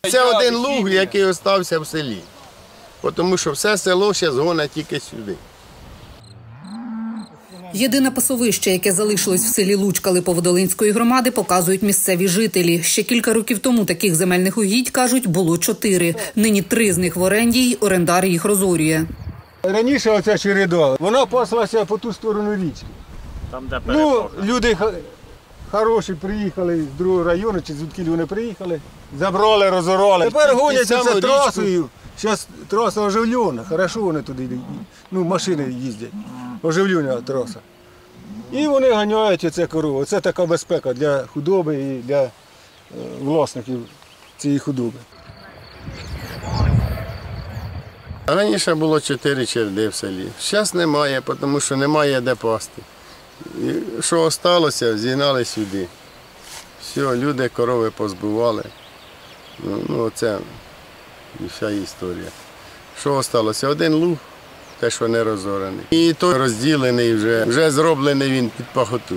Це один луг, який залишився в селі, тому що все село ще згонить тільки сюди. Єдине пасовище, яке залишилось в селі Лучка Липоводолинської громади, показують місцеві жителі. Ще кілька років тому таких земельних угідь, кажуть, було 4. Нині 3 з них в оренді, й орендар їх розорює. Раніше оця череда, вона паслася по ту сторону річки. Там, де люди хороші приїхали з другого району, чи звідки вони приїхали, забрали, розорали. Тепер гоняться це трасою. Зараз траса оживлена, хорошо вони туди йдуть, машини їздять, оживлена траса. І вони ганяють оце корову. Це така безпека для худоби і для власників цієї худоби. Раніше було 4 череди в селі. Зараз немає, тому що немає де пасти. І що залишилося, зігнали сюди. Все, люди корови позбивали. Оце і вся історія. Що залишилося? Один луг, те, що не розорений. І той розділений вже зроблений він під пахоту.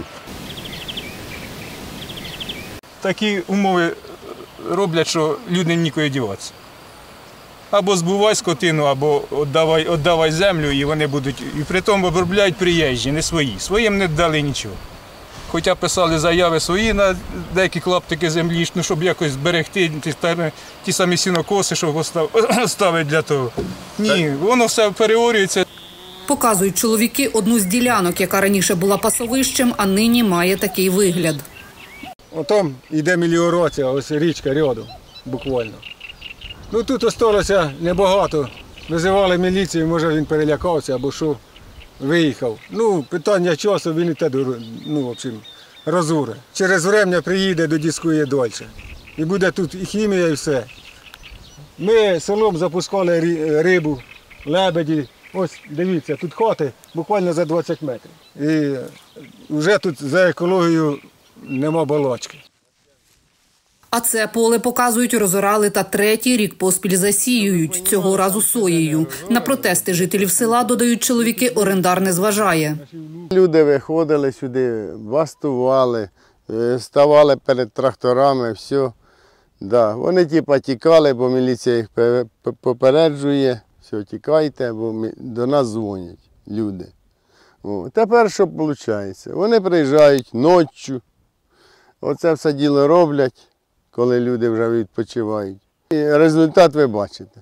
Такі умови роблять, що людям нікуди діватися. Або збувай скотину, або віддавай землю, і вони будуть, і при тому обробляють приїжджі, не свої. Своїм не дали нічого. Хоча писали заяви свої на деякі клаптики землі, щоб якось зберегти ті самі сінокоси, щоб ставити для того. Ні, воно все переорюється. Показують чоловіки одну з ділянок, яка раніше була пасовищем, а нині має такий вигляд. Там йде меліорація, ось річка рядом, буквально. Тут залишилося небагато. Визивали міліцію, може він перелякався або що, виїхав. Питання часу, він і те, розуре. Через время приїде, додіскує далі. І буде тут і хімія, і все. Ми селом запускали рибу, лебеді. Ось, дивіться, тут хати буквально за 20 метрів. І вже тут за екологією нема балачки. А це поле, показують, розорали та 3-й рік поспіль засіюють, цього разу соєю. На протести жителів села, додають чоловіки, орендар не зважає. Люди виходили сюди, бастували, ставали перед тракторами, все. Да. Вони тікали, бо міліція їх попереджує, все, тікайте, бо до нас дзвонять люди. Тепер що виходить? Вони приїжджають ночі, оце все діло роблять, коли люди вже відпочивають. І результат ви бачите.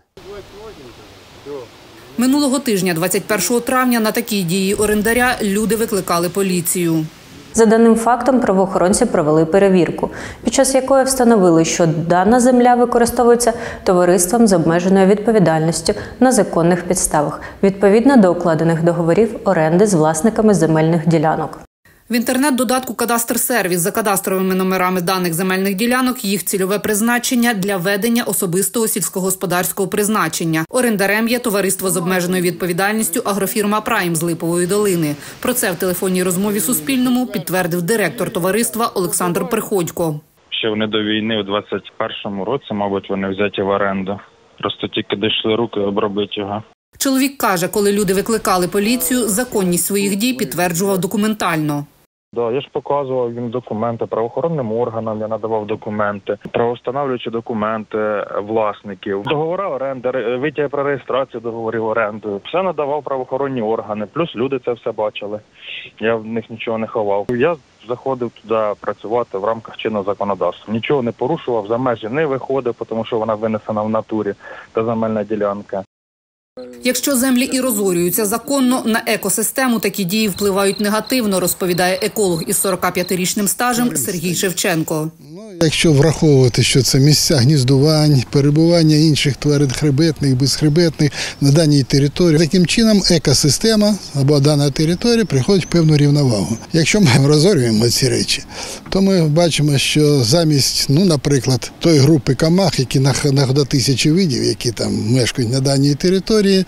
Минулого тижня, 21 травня, на такі дії орендаря люди викликали поліцію. За даним фактом правоохоронці провели перевірку, під час якої встановили, що дана земля використовується товариством з обмеженою відповідальністю на законних підставах, відповідно до укладених договорів оренди з власниками земельних ділянок. В інтернет-додатку «Кадастр-сервіс» за кадастровими номерами даних земельних ділянок їх цільове призначення для ведення особистого сільськогосподарського призначення. Орендарем є товариство з обмеженою відповідальністю «Агрофірма Прайм» з Липової долини. Про це в телефонній розмові Суспільному підтвердив директор товариства Олександр Приходько. Ще вони до війни у 21-му році, мабуть, вони взяті в оренду. Просто тільки дійшли руки обробити його. Чоловік каже, коли люди викликали поліцію, законність своїх дій підтверджував документально. Я ж показував їм документи, правоохоронним органам я надавав документи, правовстановлюючі документи власників, договори оренди, витяги про реєстрацію договорів оренди. Все надавав правоохоронні органи, плюс люди це все бачили. Я в них нічого не ховав. Я заходив туди працювати в рамках чинного законодавства. Нічого не порушував, за межі не виходив, тому що вона винесена в натурі та земельна ділянка. Якщо землі і розорюються законно, на екосистему такі дії впливають негативно, розповідає еколог із 45-річним стажем Сергій Шевченко. Якщо враховувати, що це місця гніздувань, перебування інших тварин хребетних, безхребетних на даній території, таким чином екосистема або дана територія приходить в певну рівновагу. Якщо ми розорюємо ці речі, то ми бачимо, що замість, наприклад, тої групи комах, які до 1000 видів, які там мешкають на даній території,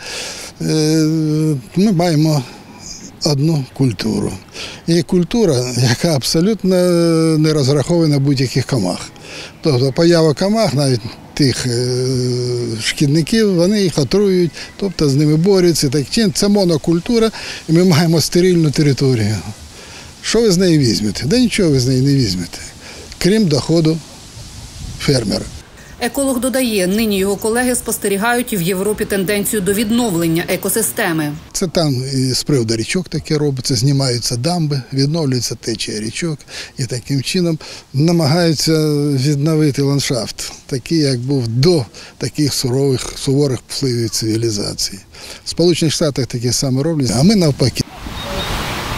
ми маємо одну культуру. І культура, яка абсолютно не розрахована на будь-яких комах. Тобто поява комах, навіть тих шкідників, вони їх отруюють, тобто з ними борються. Це монокультура, і ми маємо стерильну територію. Що ви з неї візьмете? Да нічого ви з неї не візьмете, крім доходу фермера. Еколог додає, нині його колеги спостерігають в Європі тенденцію до відновлення екосистеми. Це там і з приводу річок таке робиться, знімаються дамби, відновлюється течія річок і таким чином намагаються відновити ландшафт, такий, як був до таких суворих впливів цивілізації. В Сполучених Штатах таке саме роблять, а ми навпаки.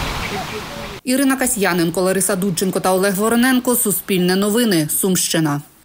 Ірина Касьяненко, Лариса Дудченко та Олег Вороненко. Суспільне новини. Сумщина.